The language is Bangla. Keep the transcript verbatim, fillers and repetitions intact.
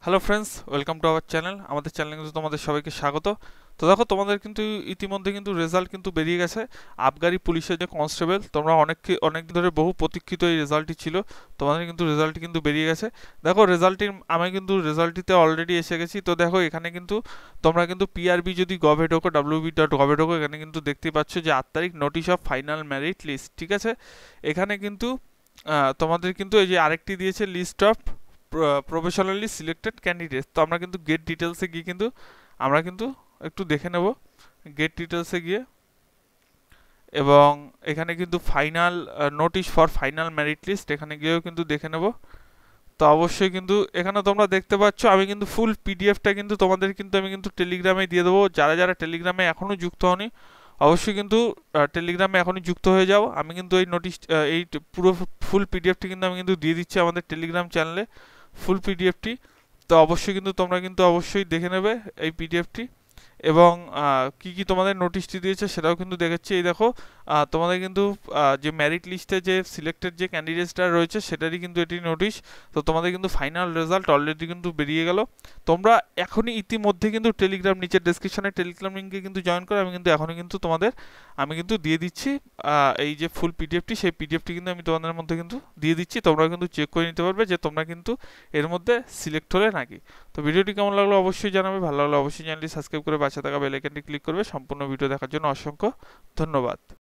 Hello friends, welcome to our channel. আমাদের চ্যানেলে কিন্তু তোমাদের সবাইকে স্বাগত। তো দেখো, তোমাদের কিন্তু ইতিমধ্যে কিন্তু রেজাল্ট কিন্তু বেরিয়ে গেছে। আবগারি পুলিশের যে কনস্টেবল, তোমরা অনেক অনেক ধরে বহু প্রতীক্ষিত এই রেজাল্টটি ছিল। তোমাদের কিন্তু রেজাল্টটি কিন্তু বেরিয়ে গেছে। দেখো রেজাল্টটি, আমি কিন্তু রেজাল্টটিতে অলরেডি এসে গেছি। তো দেখো এখানে কিন্তু তোমরা কিন্তু পিআরবি যদি গভে ঢোকো, ডাব্লিউবি ডট গভে ঢোকো, এখানে কিন্তু দেখতে পাচ্ছ যে আট তারিখ notice of final merit list. ঠিক আছে, এখানে কিন্তু আহ, তোমাদের কিন্তু এই যে আরেকটি দিয়েছে list of professionally selected candidate. তো আমরা কিন্তু গেট ডিটেলসে গিয়ে কিন্তু আমরা কিন্তু একটু দেখে নেব গেট ডিটেলসে গিয়ে, এবং এখানে কিন্তু final notice for final merit list এখানে গিয়েও কিন্তু দেখে নেব। তো অবশ্যই কিন্তু এখানে তোমরা দেখতে পাচ্ছ, আমি কিন্তু ফুল পিডিএফটা কিন্তু তোমাদের কিন্তু আমি কিন্তু টেলিগ্রামে দিয়ে দেবো। যারা যারা টেলিগ্রামে এখনও যুক্ত হয়নি, অবশ্যই কিন্তু টেলিগ্রামে এখনই যুক্ত হয়ে যাও। আমি কিন্তু এই নোটিশ, এই পুরো ফুল পিডিএফটি কিন্তু আমি কিন্তু দিয়ে দিচ্ছি আমাদের টেলিগ্রাম চ্যানেলে, ফুল পিডিএফটি। তো অবশ্যই কিন্তু তোমরা কিন্তু অবশ্যই দেখে নেবে এই পিডিএফটি, এবং কি কি তোমাদের নোটিশটি দিয়েছে সেটাও কিন্তু দেখাচ্ছি। এই দেখো, আহ, তোমাদের কিন্তু আহ, যে মেরিট লিস্টে যে সিলেক্টেড যে ক্যান্ডিডেটসটা রয়েছে সেটারই কিন্তু এটি নোটিশ। তো তোমাদের কিন্তু ফাইনাল রেজাল্ট অলরেডি কিন্তু বেরিয়ে গেল। তোমরা এখনই ইতিমধ্যে কিন্তু টেলিগ্রাম, নিচের ডেসক্রিপশনে টেলিগ্রাম লিঙ্কে কিন্তু জয়েন করো। আমি কিন্তু এখনই কিন্তু তোমাদের আমি কিন্তু দিয়ে দিচ্ছি আহ, এই যে ফুল পিডিএফটি, সেই পিডিএফটি কিন্তু আমি তোমাদের মধ্যে কিন্তু দিয়ে দিচ্ছি। তোমরা কিন্তু চেক করে নিতে পারবে যে তোমরা কিন্তু এর মধ্যে সিলেক্ট হলে নাকি। তো ভিডিওটি কেমন লাগলো অবশ্যই জানাবে, ভালো লাগলে অবশ্যই চ্যানেলটি সাবস্ক্রাইব করে পাশে থাকা বেল আইকনটি ক্লিক করবে। সম্পূর্ণ ভিডিও দেখার জন্য অসংখ্য ধন্যবাদ।